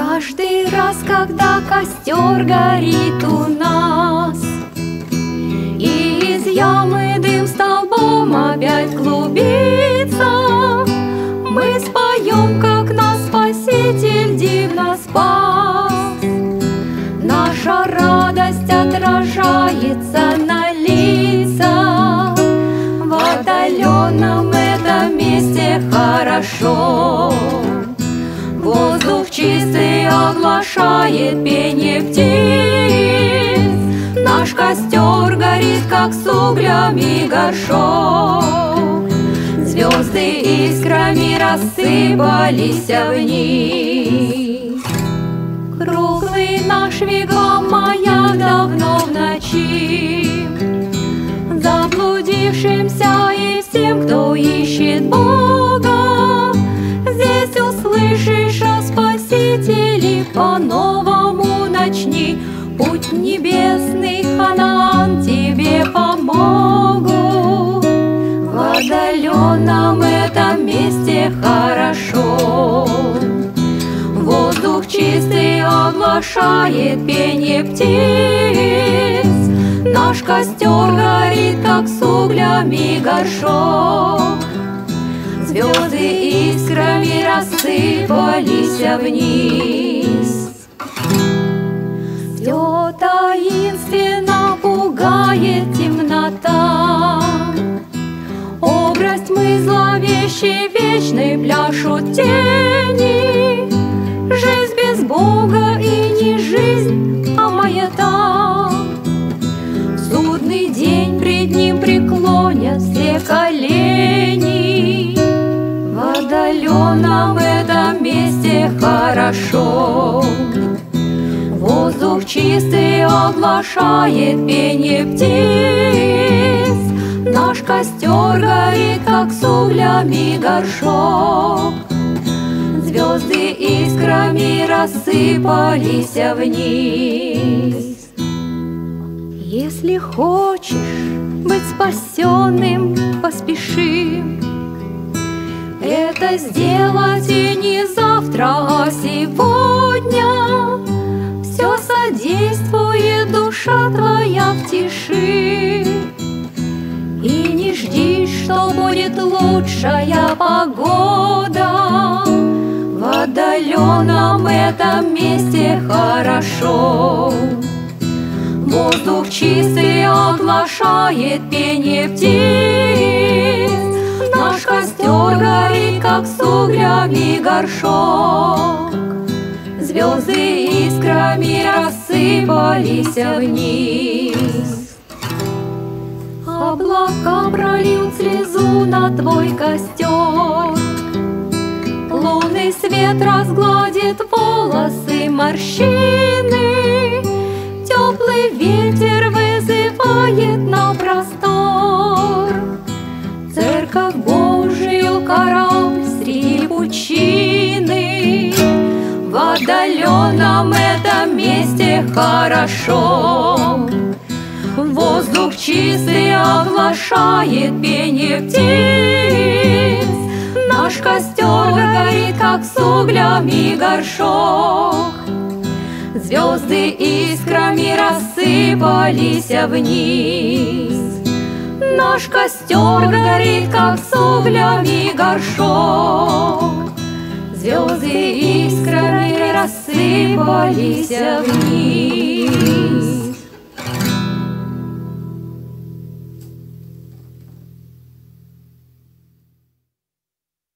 Каждый раз, когда костер горит у нас, и из ямы дым столбом опять клубится, мы споем, как нас Спаситель дивно спас. Наша радость отражается на лицах, в отдаленном этом месте хорошо. Воздух чистый оглашает пение птиц, наш костер горит, как с углями горшок. Звезды искрами рассыпались вниз. Круглый наш вигвам маяк давно в ночи, заблудившимся и всем, кто ищет Бога. Здесь услышишь о Спасителе, по-новому начни путь небесный, Ханаан тебе помогут. В отдаленном этом месте хорошо. Воздух чистый оглашает пение птиц, наш костер горит, как с углями горшок. Звезды искрами рассыпались вниз. Все таинственно пугает темнота, образ тьмы зловещей вечной пляшут тени. Жизнь без Бога и не жизнь, а маята. В судный день пред Ним преклонят все колени. В отдаленном этом месте хорошо. Воздух чистый оглашает пение птиц, наш костер горит, как с углями горшок. Звезды искрами рассыпались вниз. Если хочешь быть спасенным, поспеши это сделать, и не завтра, а сегодня. Все содействует душа твоя в тиши, и не жди, что будет лучшая погода. В отдаленном этом месте хорошо. Воздух чистый оглашает пение птиц, наш костер горит, как с углями горшок. Звезды искрами рассыпались вниз. Облака прольют слезу на твой костер, лунный свет разгладит волосы, морщины. Теплый ветер вызывает на простор Церковь Божию, корабль среди пучины. В отдаленном этом месте хорошо. Воздух чистый оглашает пение птиц, наш костер горит, как с углями горшок. Звезды искрами рассыпались вниз. Наш костер горит, как с углями горшок. Звезды искрами рассыпались вниз.